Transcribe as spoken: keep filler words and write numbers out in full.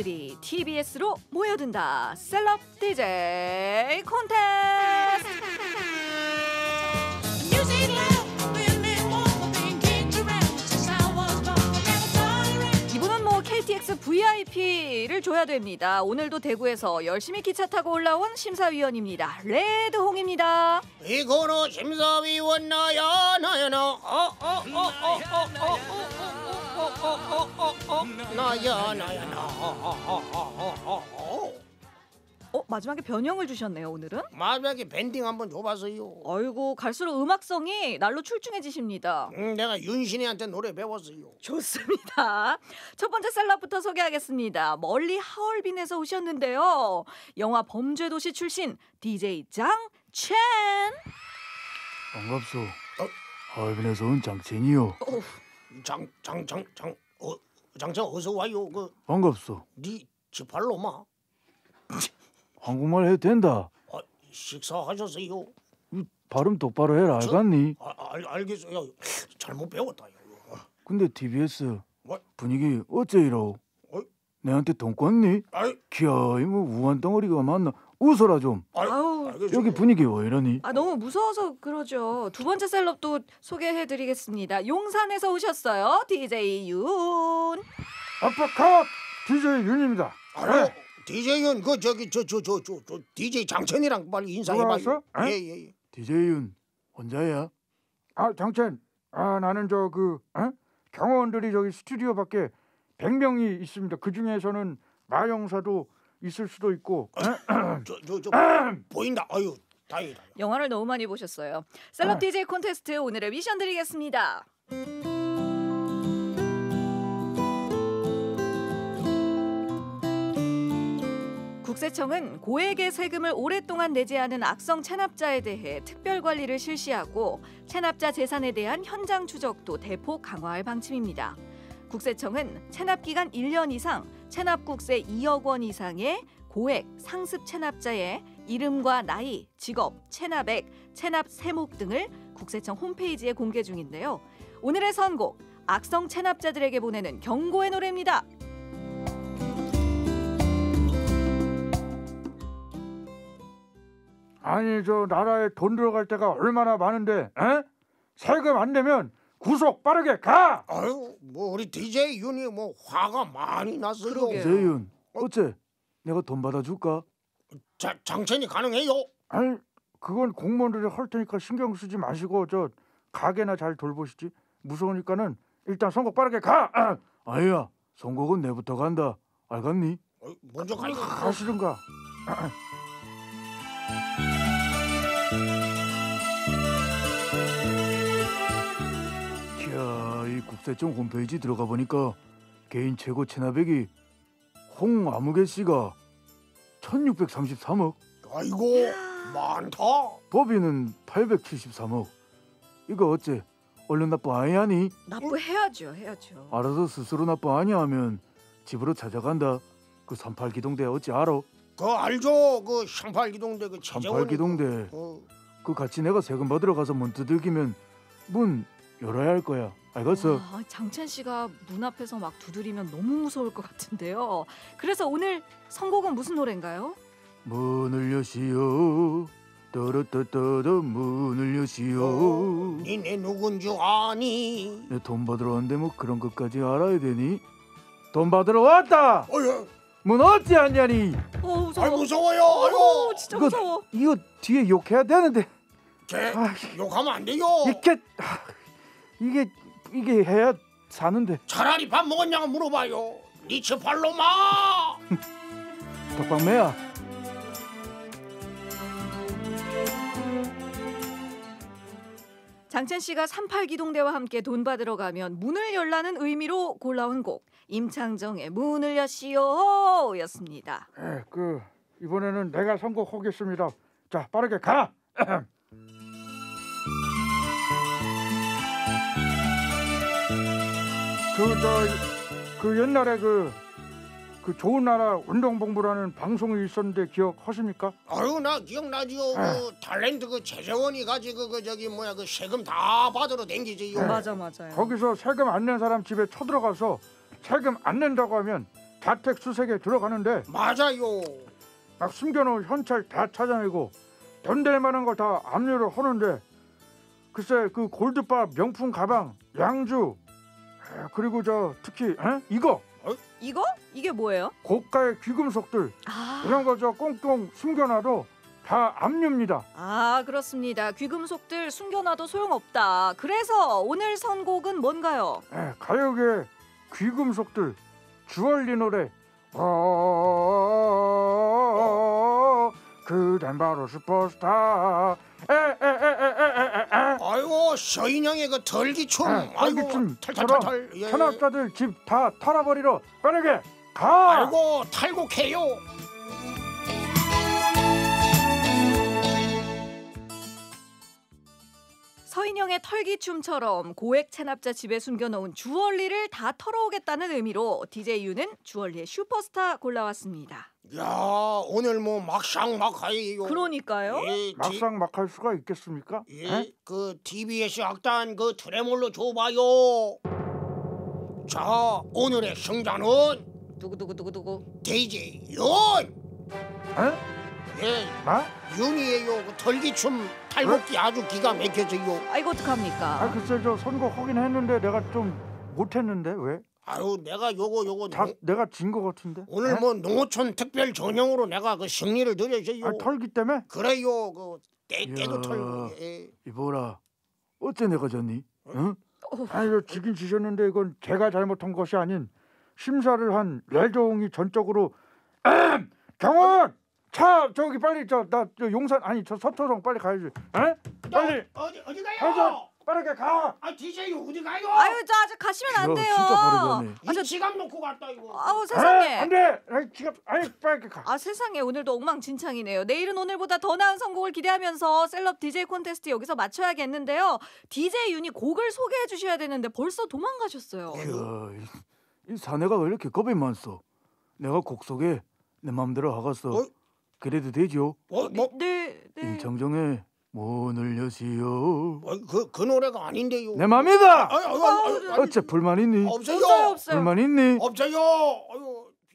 디제이들이 티비에스로 모여든다. 셀럽 디제이 콘테스트. 이분은 뭐 케이티엑스 브이아이피를 줘야 됩니다. 오늘도 대구에서 열심히 기차 타고 올라온 심사위원입니다. 레드홍입니다. 이거는 심사위원 나야 나야 나 어어어어어어어어어어어어어 나야 나야 나 어, 마지막에 변형을 주셨네요. 오늘은. 마지막에 밴딩 한번 줘봤어요. 아이고, 갈수록 음악성이 날로 출중해지십니다. 음, 내가 윤신이한테 노래 배웠어요. 좋습니다. 첫 번째 셀럽부터 소개하겠습니다. 멀리 하얼빈에서 오셨는데요. 영화 범죄도시 출신 디제이 장첸. 반갑소. 하얼빈에서 온 장첸이요. 장장장장 어 장첸 어서 와요. 그 반갑소. 네 지팔로마. 한국말 해도 된다. 아, 식사하셨어요? 발음 똑바로 해라. 알겠니? 아, 알, 알겠어요. 잘못 배웠다. 근데 티비에스 뭐? 분위기 어째 이러? 어? 내한테 돈 꿨니? 아이, 기어이 뭐 우한 덩어리가 맞나? 웃어라 좀. 알, 아우, 알겠어요. 여기 분위기 왜 이러니? 아, 너무 무서워서 그러죠. 두 번째 셀럽도 소개해드리겠습니다. 용산에서 오셨어요. 디제이 윤. 아빠컷 디제이 윤입니다. 알아요. 디제이는 그 저기 저 저 저 저 저 디제이 장첸이랑 빨리 인사해봐요. 예예. 예. 디제이 윤 혼자야? 아 장첸, 아 나는 저 그 어? 경호원들이 저기 스튜디오 밖에 백 명이 있습니다. 그 중에서는 마영사도 있을 수도 있고. 저저 저 보인다. 아유 다행이다. 영화를 너무 많이 보셨어요. 셀럽 디제이 콘테스트 오늘의 미션 드리겠습니다. 국세청은 고액의 세금을 오랫동안 내지 않은 악성 체납자에 대해 특별 관리를 실시하고 체납자 재산에 대한 현장 추적도 대폭 강화할 방침입니다. 국세청은 체납 기간 일 년 이상, 체납 국세 이억 원 이상의 고액 상습 체납자의 이름과 나이, 직업, 체납액, 체납 세목 등을 국세청 홈페이지에 공개 중인데요. 오늘의 선곡, 악성 체납자들에게 보내는 경고의 노래입니다. 아니 저 나라에 돈 들어갈 때가 얼마나 많은데, 에? 세금 안 내면 구속 빠르게 가. 아유 뭐 우리 디제이 윤이 뭐 화가 많이 났어요. 그러게요. 디제이 윤 어째? 내가 돈 받아줄까? 자, 장첸이 가능해요? 아니 그건 공무원들이 할 테니까 신경 쓰지 마시고 저 가게나 잘 돌보시지. 무서우니까는 일단 선곡 빠르게 가. 아, 아니야, 선곡은 내부터 간다. 알겠니? 어, 먼저 가요. 가시든가. 이야, 이 국세청 홈페이지 들어가 보니까 개인 최고 체납액이 홍아무개 씨가 천육백삼십삼억, 아이고 많다. 법인은 팔백칠십삼억. 이거 어째? 얼른 납부 아니 하니? 납부해야죠, 해야죠. 알아서 스스로 납부 아니 하면 집으로 찾아간다. 그 삼팔 기동대 어찌 알아? 그 알죠? 그 삼팔 기동대 그 삼팔 최재원. 기동대. 어. 그 같이 내가 세금 받으러 가서 문 두들기면 문 열어야 할 거야. 알겠어? 와, 장첸 씨가 문 앞에서 막 두드리면 너무 무서울 것 같은데요. 그래서 오늘 선곡은 무슨 노래인가요? 문을 여시오. 떠르떠떠떠 문을 여시오. 니네 누군지 아니? 내 돈 받으러 왔는데 뭐 그런 것까지 알아야 되니? 돈 받으러 왔다. 어여. 문 어찌 않냐니? 어, 무서워. 아 무서워요. 어, 아이고. 진짜 이거- 무서워. 이거 뒤에 욕해야 되는데 쟤 아, 욕하면 안 돼요. 이렇게 아, 이게 이게 해야 사는데. 차라리 밥 먹었냐고 물어봐요. 니치 팔로마. 덕방매야. 장첸 씨가 삼팔 기동대와 함께 돈 받으러 가면 문을 열라는 의미로 골라온 곡 임창정의 문을 여시오였습니다. 예, 그 이번에는 내가 선곡하겠습니다. 자, 빠르게 가. 그 저 그 옛날에 그 그 좋은 나라 운동본부라는 방송이 있었는데 기억하십니까? 아유 나 기억나지요. 그 탤런트 그 최재원이 가지고 그 저기 뭐야 그 세금 다 받으러 댕기지요. 맞아 맞아요. 거기서 세금 안 낸 사람 집에 쳐들어가서 세금 안 낸다고 하면 자택 수색에 들어가는데 맞아요. 막 숨겨놓은 현찰 다 찾아내고 돈 될 만한 거 다 압류를 하는데 글쎄 그 골드바 명품 가방, 양주 에, 그리고 저 특히 에? 이거 이거? 이게 뭐예요? 고가의 귀금속들 아, 이런 거 저 꽁꽁 숨겨놔도 다 압류입니다. 아 그렇습니다. 귀금속들 숨겨놔도 소용없다. 그래서 오늘 선곡은 뭔가요? 에, 가요계 귀금속들 주얼리 노래 어, 그댄 바로 슈퍼스타 에에에에에에 아이고 서인영의 그 덜기춤. 아이고 털기춤처럼 탈탈탈탈. 예. 천하자들 집 다 털어버리러 빠르게 가. 아이고 탈곡해요. 서인영의 털기춤처럼 고액 체납자 집에 숨겨놓은 주얼리를 다 털어오겠다는 의미로 디제이 유는 주얼리의 슈퍼스타 골라왔습니다. 야 오늘 뭐 막상막하예요. 그러니까요. 예, 디- 막상 막할 수가 있겠습니까? 예, 에? 그 티비에스 악단 그 트레몰로 줘봐요. 자 오늘의 승자는 두구두구두구두구. 디제이 윤. 에? 예, 나? 윤이에요. 그 털기춤 탈곡기 아주 기가 막혀져요. 아 이거 어떡합니까? 아 글쎄 저 선곡 하긴 했는데 내가 좀 못했는데 왜? 아유 내가 요거 요거 다 농- 내가 진 거 같은데? 오늘 에? 뭐 농어촌 특별 전용으로 내가 그 승리를 드려줘요. 아, 털기 때문에? 그래요. 그 때, 때도 이야. 털고. 예. 이보라, 어째 내가 졌니? 응? 아니 저 지긴 지셨는데 이건 제가 잘못한 것이 아닌 심사를 한 레종이 전적으로 엠! 경원! 차 저기 빨리 저 나 저 용산 아니 저 서초동 빨리 가야지. 에? 빨리 너 어디 어디 가요? 가자 빠르게 가. 아 디제이 어디 가요? 아유 저 아직 가시면 안 야, 돼요. 진짜 버리네. 아, 저, 이 지갑 놓고 갔다 이거. 아우 에? 세상에. 안돼. 아이 지갑 아이 빨리 가. 아 세상에 오늘도 엉망진창이네요. 내일은 오늘보다 더 나은 선곡을 기대하면서 셀럽 디제이 콘테스트 여기서 맞춰야겠는데요. 디제이 윤이 곡을 소개해 주셔야 되는데 벌써 도망가셨어요. 이야, 이, 이 사내가 왜 이렇게 겁이 많소? 내가 곡 속에 내 맘대로 하겠어. 어? 그래도 되죠? 뭐, 뭐, 네, 네. 임창정의 문을 여시오. 뭐, 그, 그 노래가 아닌데요. 내 맘이다. 아유, 아유, 아유, 아유, 어째 불만 있니? 없어요. 없어요, 없어요. 불만 있니? 없어요. 아유,